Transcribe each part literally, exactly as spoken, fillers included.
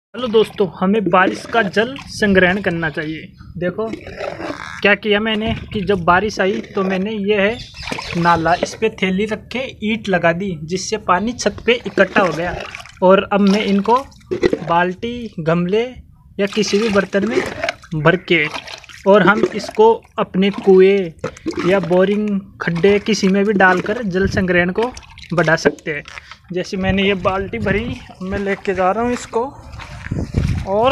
Hello दोस्तों, हमें बारिश का जल संग्रहण करना चाहिए। देखो क्या किया मैंने कि जब बारिश आई तो मैंने ये है नाला, इस पे थैली रख के ईंट लगा दी जिससे पानी छत पे इकट्ठा हो गया। और अब मैं इनको बाल्टी, गमले या किसी भी बर्तन में भर के और हम इसको अपने कुएं या बोरिंग खड्डे किसी में भी डालकर जल संग्रहण को बढ़ा सकते हैं। जैसे मैंने ये बाल्टी भरी, मैं लेके जा रहा हूँ इसको, और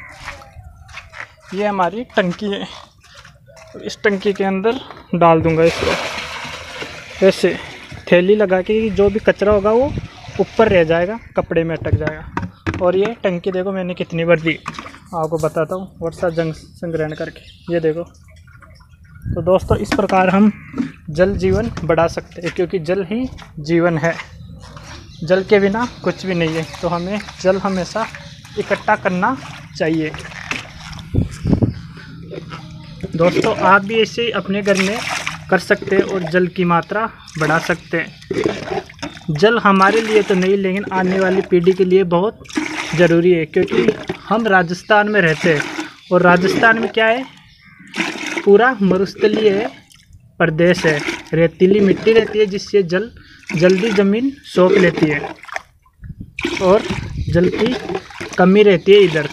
ये हमारी टंकी है। इस टंकी के अंदर डाल दूंगा इसको। ऐसे थैली लगा के जो भी कचरा होगा वो ऊपर रह जाएगा, कपड़े में अटक जाएगा। और ये टंकी देखो मैंने कितनी भर दी, आपको बताता हूँ वर्षा जल संग्रहण करके। ये देखो। तो दोस्तों इस प्रकार हम जल जीवन बढ़ा सकते हैं, क्योंकि जल ही जीवन है। जल के बिना कुछ भी नहीं है। तो हमें जल हमेशा इकट्ठा करना चाहिए। दोस्तों आप भी ऐसे अपने घर में कर सकते हैं और जल की मात्रा बढ़ा सकते हैं। जल हमारे लिए तो नहीं, लेकिन आने वाली पीढ़ी के लिए बहुत ज़रूरी है, क्योंकि हम राजस्थान में रहते हैं और राजस्थान में क्या है, पूरा मरुस्थलीय प्रदेश है। रेतीली मिट्टी रहती है जिससे जल जल्दी ज़मीन सोख लेती है और जल की कमी रहती है इधर।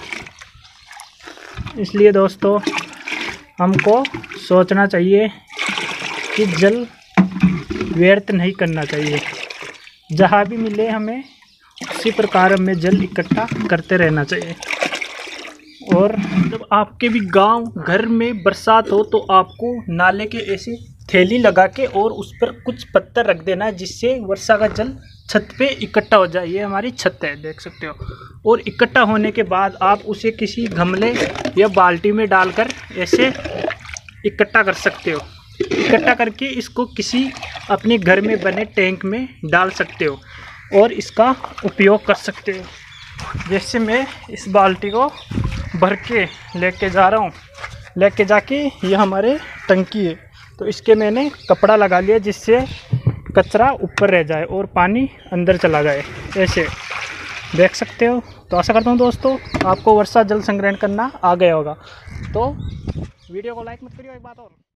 इसलिए दोस्तों हमको सोचना चाहिए कि जल व्यर्थ नहीं करना चाहिए। जहाँ भी मिले हमें उसी प्रकार में जल इकट्ठा करते रहना चाहिए। और जब आपके भी गांव घर में बरसात हो तो आपको नाले के ऐसे थैली लगा के और उस पर कुछ पत्थर रख देना है, जिससे वर्षा का जल छत पे इकट्ठा हो जाए। ये हमारी छत है, देख सकते हो। और इकट्ठा होने के बाद आप उसे किसी गमले या बाल्टी में डालकर ऐसे इकट्ठा कर सकते हो। इकट्ठा करके इसको किसी अपने घर में बने टैंक में डाल सकते हो और इसका उपयोग कर सकते हो। जैसे मैं इस बाल्टी को भर के लेके जा रहा हूँ, लेके जाके ये हमारे टंकी है, तो इसके मैंने कपड़ा लगा लिया जिससे कचरा ऊपर रह जाए और पानी अंदर चला जाए। ऐसे देख सकते हो। तो आशा करता हूँ दोस्तों आपको वर्षा जल संग्रहण करना आ गया होगा। तो वीडियो को लाइक मत करिए। एक बात और